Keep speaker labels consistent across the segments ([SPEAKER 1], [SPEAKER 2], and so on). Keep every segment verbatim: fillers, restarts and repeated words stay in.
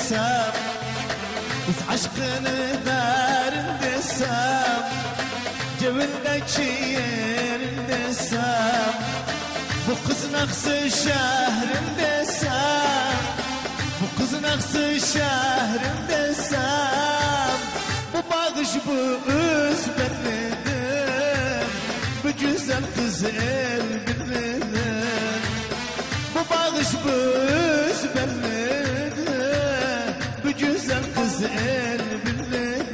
[SPEAKER 1] desem, biz aşkını derin desem, cebindeki yerin desem, bu kız naksı şehrin desem, bu kız naksı şehrin desem, bu bağış bu öz benledim, bu güzel kız el bilmedim, bu bağış bu öz benledim, bu güzel kız el bilmedim.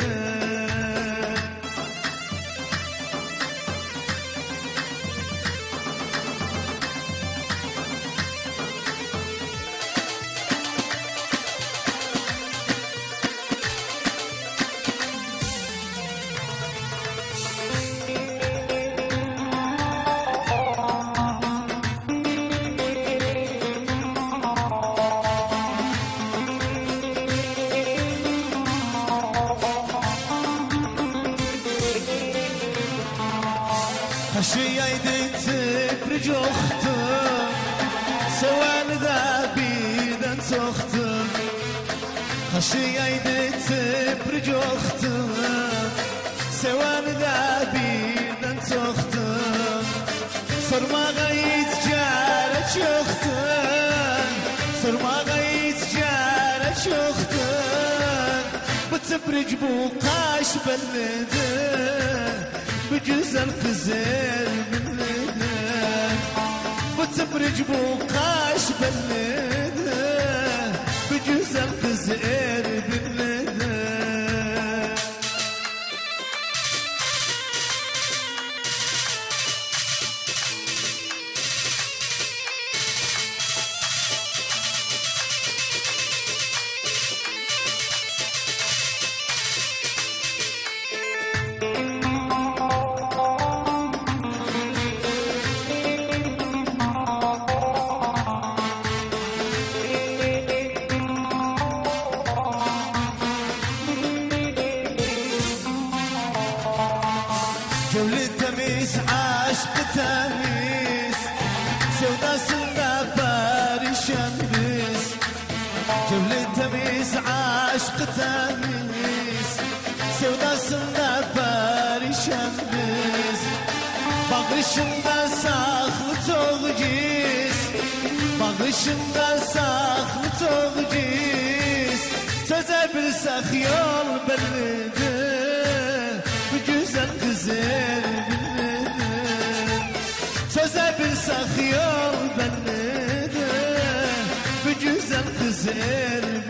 [SPEAKER 1] Taşıyaydı tıbrıc oxtu, seveni de birden soxtu. Taşıyaydı tıbrıc oxtu, seveni de birden soxtu. Sormağa hiç gerek yoktu, sormağa hiç gerek yoktu. Bu tıbrıc bu kaş belledi, bu güzel kız el bilmeden, bu tıbrıc bu kaş belleden, bu güzel kız el bilmeden. Gönlü temiz, aşk temiz, sevdasında barışan biz. Gönlü temiz, aşk temiz, sevdasında barışan biz. Bağışında saklı toğgiz, bağışında saklı toğgiz. Söze bilsek yol bellidir, bu güzel kız el bilmedim. Söze bilsek yol bellidir, bu güzel kız el